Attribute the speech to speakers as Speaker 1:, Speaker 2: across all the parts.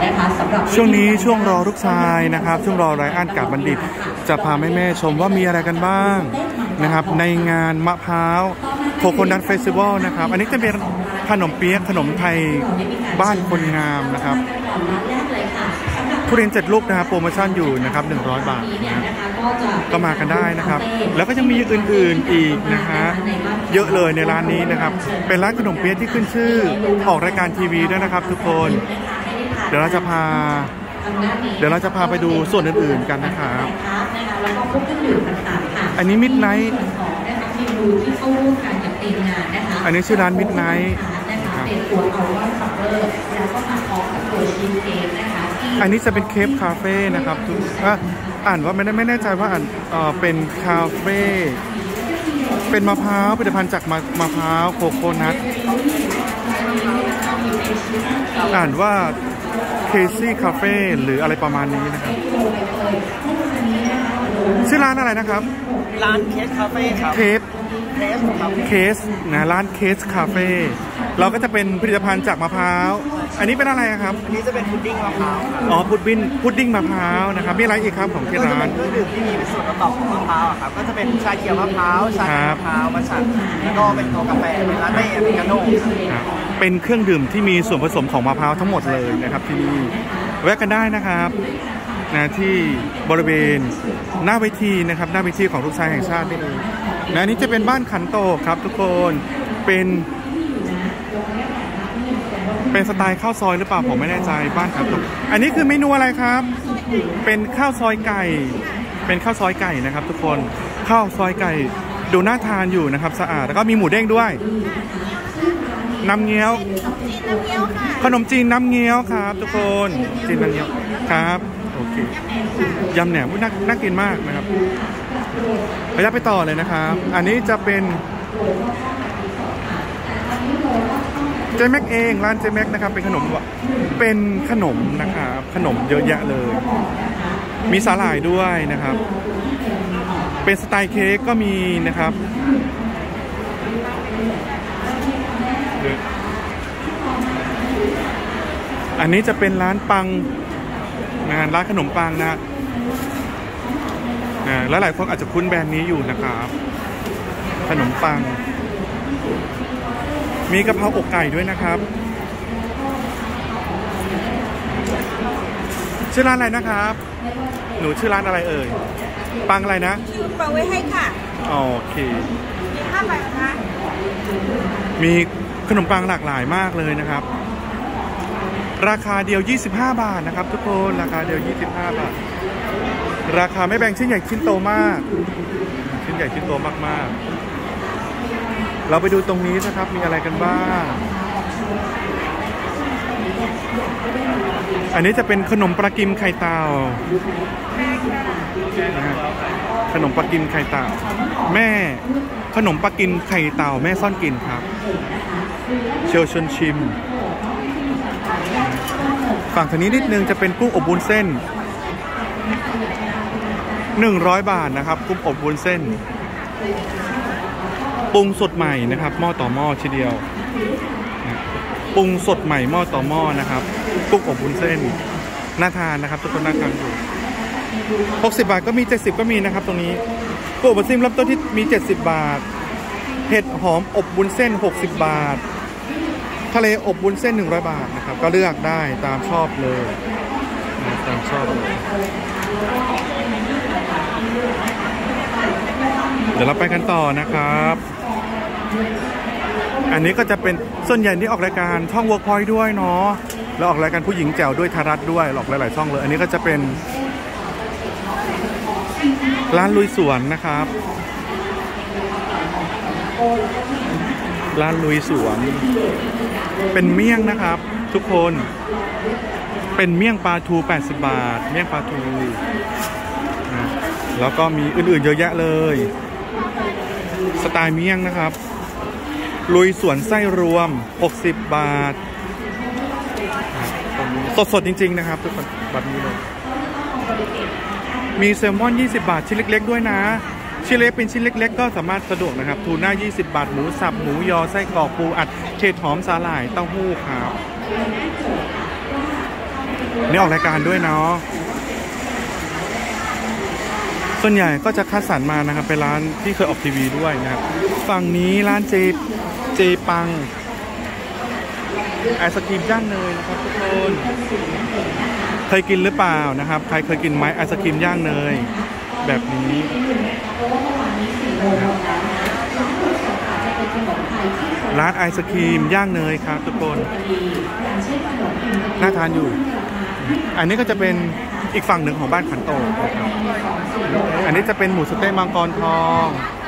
Speaker 1: นะคะสำหรับ
Speaker 2: ช่วงนี้ช่วงรอลูกชายนะครับช่วงรอไรอันกับบัณฑิตจะพาแม่ๆชมว่ามีอะไรกันบ้างนะครับในงานมะพร้าวโคโคนัทเฟสติวัลนะครับอันนี้จะเป็นขนมเปี๊ยกขนมไทยบ้านคนงามนะครับทุเรียน7 ลูกนะครับโปรโมชั่นอยู่นะครับ100 บาทนะก็มากันได้นะครับแล้วก็ยังมีอื่นๆอีกนะฮะเยอะเลยในร้านนี้นะครับเป็นร้านขนมเปี๊ยกที่ขึ้นชื่อออกรายการทีวีด้วยนะครับทุกคนเดี๋ยวเราจะพาไปดูส่วนอื่นๆกันนะครับอันนี้มิดไนท์อันนี้ชื่อร้านมิดไนท์อันนี้จะเป็นเคปคาเฟ่นะครับอ่านว่าไม่แน่ใจว่าอ่านเป็นคาเฟ่เป็นมะพร้าวผลิตภัณฑ์จากมะพร้าวโคโคนัทอ่านว่าเคซี่คาเฟ่หรืออะไรประมาณนี้นะครับชื่อร้านอะไรนะครับ
Speaker 3: ร้านเคสคาเฟ่ครับ
Speaker 2: เคสนะร้านเคสคาเฟ่เราก็จะเป็นผลิตภัณฑ์จากมะพร้าวอันนี้เป็นอะไรครับ
Speaker 3: อันนี้จะเป็นพุดดิ้งมะพร้าว
Speaker 2: อ๋อพุดดิ้งมะพร้าวนะครับมีอะไรอีกครับของที่ร้าน
Speaker 3: เครื่องดื่มที่มีส่วนประกอบของมะพร้าวครับก็จะเป็นชาเขียวมะพร้าวชาเขียวมะพร้าวมัทฉะแล้วก็เป็นตัวกาแฟเป็นลาเต้อเมริกาโน่
Speaker 2: เป็นเครื่องดื่มที่มีส่วนผสมของมะพร้าวทั้งหมดเลยนะครับที่นี่แวะกันได้นะครับนะที่บริเวณหน้าเวทีนะครับหน้าเวทีของลูกชายแห่งชาตินี่เองนะนี้จะเป็นบ้านขันโตครับทุกคนเป็นสไตล์ข้าวซอยหรือเปล่าผมไม่แน่ใจบ้านขันโตอันนี้คือเมนูอะไรครับเป็นข้าวซอยไก่เป็นข้าวซอยไก่นะครับทุกคนข้าวซอยไก่ดูน่าทานอยู่นะครับสะอาดแล้วก็มีหมูเด้งด้วยน้ำเงี้ยวขนมจีนน้ำเงี้ยวครับทุกคนจีนน้ำเงี้ยวครับโอเคยำแหนมน่ากินมากนะครับระยะไปต่อเลยนะครับอันนี้จะเป็นเจแม็กเองร้านเจแม็กนะครับเป็นขนมนะครับขนมเยอะแยะเลยมีสาหร่ายด้วยนะครับเป็นสไตล์เค้กก็มีนะครับอันนี้จะเป็นร้านปังร้านขนมปังนะแล้วหลายคนอาจจะคุ้นแบรนด์นี้อยู่นะครับขนมปังมีกะเพราอกไก่ด้วยนะครับชื่อร้านอะไรนะครับหนูชื่อร้านอะไรเอ่ยปังอะไรนะ
Speaker 4: ชื่อปังไว้ให้ค่ะ
Speaker 2: โอเค
Speaker 4: มี5 แบบนะ
Speaker 2: มีขนมปังหลากหลายมากเลยนะครับราคาเดียว25 บาทนะครับทุกคนราคาเดียว25 บาทราคาไม่แบ่งชิ้นใหญ่ชิ้นโตมากชิ้นใหญ่ชิ้นโตมากๆเราไปดูตรงนี้นะครับมีอะไรกันบ้างอันนี้จะเป็นขนมปลากิมไข่เต่าขนมปลากิมไข่เต่าแม่ขนมปลากิมไข่เต่าแม่ซ่อนกินครับเชิญชวนชิมฝั่งทางนี้นิดนึงจะเป็นกุ้งอบวุ้นเส้น100 บาทนะครับกุ้งอบวุ้นเส้นปรุงสดใหม่นะครับหม้อต่อหม้อทีเดียวปรุงสดใหม่หม้อต่อหม้อนะครับกุ้งอบวุ้นเส้นน่าทานนะครับทุกคนน่าทานอยู่60 บาทก็มี70ก็มีนะครับตรงนี้กุ้งอบวุ้นเส้นเริ่มต้นที่มี70 บาทเห็ดหอมอบวุ้นเส้น60 บาททะเลอบวุ้นเส้น100 บาทนะครับก็เลือกได้ตามชอบเลยตามชอบเลยเดี๋ยวเราไปกันต่อนะครับอันนี้ก็จะเป็นส่วนใหญ่ที่ออกรายการช่องเวิร์กพอยต์ด้วยเนาะแล้วออกรายการผู้หญิงแจ๋วด้วยทารัฐด้วยออกหลายๆช่องเลยอันนี้ก็จะเป็นร้านลุยสวนนะครับร้านลุยสวนเป็นเมี่ยงนะครับทุกคนเป็นเมี่ยงปลาทู80 บาทเมี่ยงปลาทูนะแล้วก็มีอื่นๆเยอะแยะเลยสไตล์เมี่ยงนะครับลุยสวนไส้รวม60 บาทสดๆจริงๆนะครับทุกคนแบบนี้เลยมีแซลมอน20 บาทชิ้นเล็กๆด้วยนะชิ้นเล็กเป็นชิ้นเล็กๆก็สามารถสะดวกนะครับทูน่า20 บาทหมูสับหมูยอไส้กรอกปูอัดเห็ดหอมสาหร่ายเต้าหู้ครับนี่ออกรายการด้วยเนาะส่วนใหญ่ก็จะคัดสรรมานะครับเป็นร้านที่เคยออกทีวีด้วยนะครับฝั่งนี้ร้านเจปังไอศกรีมย่างเนยนะครับทุกคนเคยกินหรือเปล่านะครับใครเคยกินไหมไอศกรีมย่างเนยแบบนี้ร้านไอศกรีมย่างเนยครับทุกคนน่าทานอยู่อันนี้ก็จะเป็นอีกฝั่งหนึ่งของบ้านขันโตนะครับอันนี้จะเป็นหมูสะเต๊ะมังกรทอง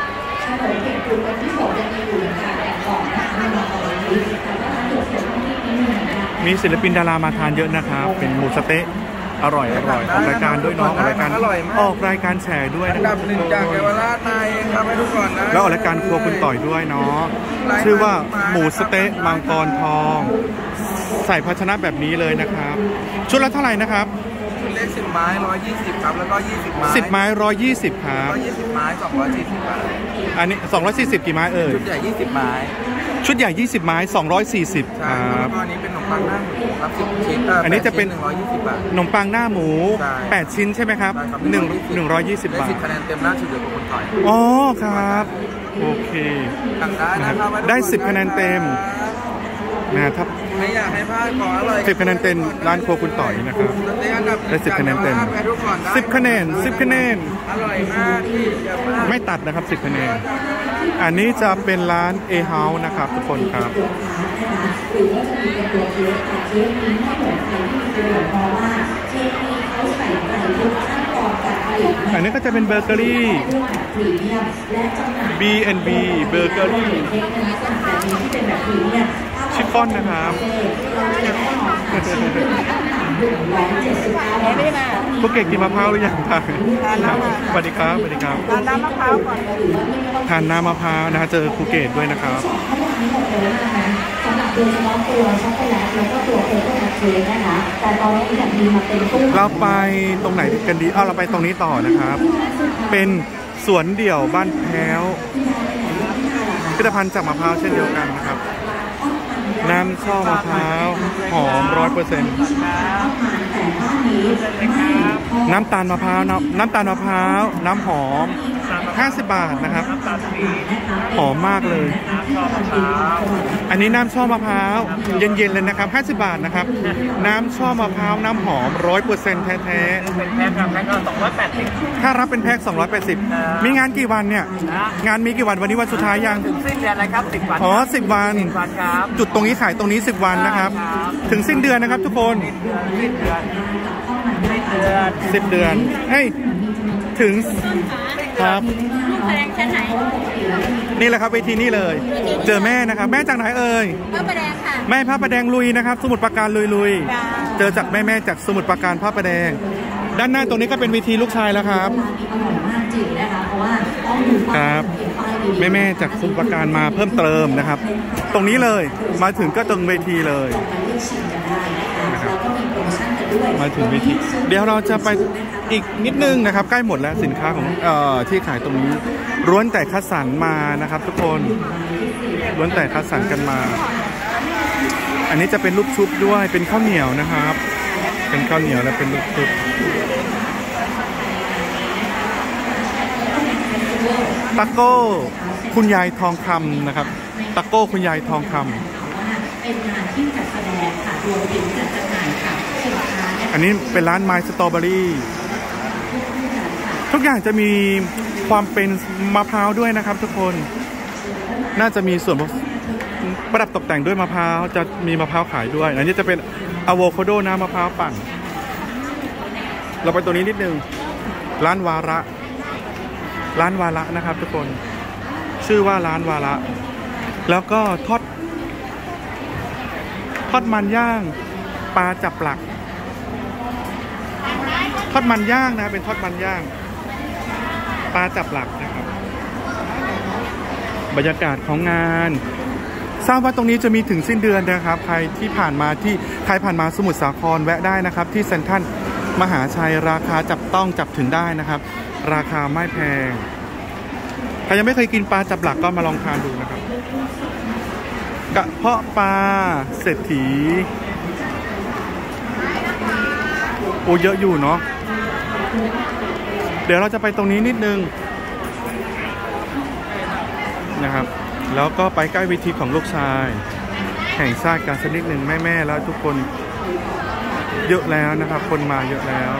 Speaker 2: มีศิลปินดารามาทานเยอะนะครับเป็นหมูสะเต๊ะอร่อยออกรายการด้วยน้องออกรายการแฉด้วยนะครับ
Speaker 3: 1จากเยาวราชในครับให้ทุกคนนะ
Speaker 2: แล้วออกรายการครัวคุณต่อยด้วยเนาะชื่อว่าหมูสะเต๊ะมังกรทองใส่ภาชนะแบบนี้เลยนะครับชุดละเท่าไหร่นะครับ
Speaker 3: เล็ก10 ไม้120ครับแล้วก็20 ไม้
Speaker 2: 10 ไม้120ครับ
Speaker 3: 120 ไม้240 บาท
Speaker 2: อันนี้240กี่ไม้เอ่ย
Speaker 3: ชุดใหญ่20 ไม้
Speaker 2: ชุดใหญ่20 ไม้240ครับ
Speaker 3: อันนี้เป็นขนมปังหน้าหมูครับ10 ชิ้น
Speaker 2: อันนี้จะเป็น
Speaker 3: 120 บาท
Speaker 2: ขนมปังหน้าหมู8 ชิ้นใช่ไหมครับ120 บาท
Speaker 3: 10 คะแนนเต็มล่าสุดเดือนของคนไทย
Speaker 2: อ๋อครับโอเคได้10 คะแนนเต็มนะครับ
Speaker 3: ไม่อยากให้พลาดของอร่อย
Speaker 2: 10 คะแนนเต็มร้านครัวคุณต่อยนะครับได้10 คะแนนเต็ม10 คะแนน10 คะแนน
Speaker 3: อร่อยมาก
Speaker 2: ไม่ตัดนะครับ10 คะแนนอันนี้จะเป็นร้าน A House นะครับทุกคนครับอันนี้ก็จะเป็นเบเกอรี่ B&B เบเกอรี่ชิฟฟ่อนนะครับพวกเก่งกินมะพร้าวหรือยังคะสวัสดีครับสวัสดีครับ
Speaker 4: ทานน้ำมะพร้าวก่อน
Speaker 2: ทานน้ำมะพร้าวนะฮะเจอครูเกตด้วยนะครับ
Speaker 1: สำหรับโดยเฉพาะตัวช็อกโกแลตแล้วก็ตัวโคโค่นัทเค้กนะคะแต่ตอนนี้แบบมีมาเป็นตู้
Speaker 2: เราไปตรงไหนกันดีเราไปตรงนี้ต่อนะครับเป็นสวนเดี่ยวบ้านแพ้วผลิตภัณฑ์จากมะพร้าวเช่นเดียวกันนะครับน้ำช่อมะพร้าวหอม 100% น้ำตาลมะพร้าวน้ำตาลมะพร้าวน้ำหอม50 บาทนะครับหอมมากเลยอันนี้น้ำช่อมะพร้าวเย็นๆเลยนะครับ50 บาทนะครับน้ำช่อมะพร้าวน้ำหอม 100% แท้ๆ
Speaker 3: เป็นแพ็คกับแพ็คก็280
Speaker 2: ถ้ารับเป็นแพ็ค280มีงานกี่วันเนี่ยงานมีกี่วันวันนี้วันสุดท้ายยัง
Speaker 3: ถึงสิ้นเดือนอะไรครับ10 วัน
Speaker 2: อ๋อ10 วัน
Speaker 3: ครับ
Speaker 2: จุดตรงนี้ขายตรงนี้10 วันนะครับถึงสิ้นเดือนนะครับทุกคน10 เดือนให้ถึงครับนี่แหละครับเวทีนี่เลยเจอแม่นะครับแม่จากไหนเอ่ย
Speaker 4: พระประแดงค่ะ
Speaker 2: แม่พระประแดงลุยนะครับสมุทรปราการลุยเจอจากแม่จากสมุทรปราการพระประแดงด้านหน้าตรงนี้ก็เป็นเวทีลูกชายแล้วครับครับแม่จากสมุทรปราการมาเพิ่มเติมนะครับตรงนี้เลยมาถึงก็ตรงเวทีเลยนะครับมาถึงเวทีเดี๋ยวเราจะไปอีกนิดนึงนะครับใกล้หมดแล้วสินค้าของที่ขายตรงนี้ล้วนแต่คัดสรรมานะครับทุกคนล้วนแต่คัดสรรกันมาอันนี้จะเป็นลูกชุบด้วยเป็นข้าวเหนียวนะครับเป็นข้าวเหนียวและเป็นลูกชุบตะโก้คุณยายทองคำนะครับตะโก้คุณยายทองคำเป็นงานที่จัดแสดงค่ะรวมถึงจัดจำหน่ายค่ะอันนี้เป็นร้านไมล์สตรอเบอรี่ทุกอย่างจะมีความเป็นมะพร้าวด้วยนะครับทุกคนน่าจะมีส่วนประดับตกแต่งด้วยมะพร้าวจะมีมะพร้าวขายด้วยอันนี้จะเป็นอะโวคาโดน้ำมะพร้าวปั่นเราไปตัวนี้นิดนึงร้านวาระนะครับทุกคนชื่อว่าร้านวาระแล้วก็ทอดมันย่างปลาจับหลักทอดมันย่างนะเป็นทอดมันย่างปลาจับหลักนะครับบรรยากาศของงานทราบว่าตรงนี้จะมีถึงสิ้นเดือนนะครับใครผ่านมาสมุทรสาครแวะได้นะครับที่เซ็นทรัลมหาชัยราคาจับต้องจับถึงได้นะครับราคาไม่แพงใครยังไม่เคยกินปลาจับหลักก็มาลองทานดูนะครับกระเพาะปลาเศรษฐีอ้เยอะอยู่เนาะเดี๋ยวเราจะไปตรงนี้นิดนึงนะครับแล้วก็ไปใกล้วิธีของลูกชายแห่งชาติกันสักนิดหนึ่งแม่ๆแล้วทุกคนเยอะแล้วนะครับคนมาเยอะแล้ว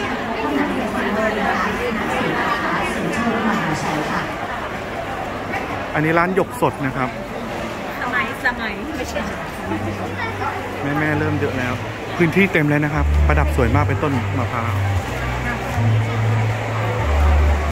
Speaker 2: อันนี้ร้านหยกสดนะครับ
Speaker 4: สมัยไม่ใช่
Speaker 2: แม่ๆเริ่มเยอะแล้วพื้นที่เต็มแล้วนะครับประดับสวยมากเป็นต้นมะพร้าว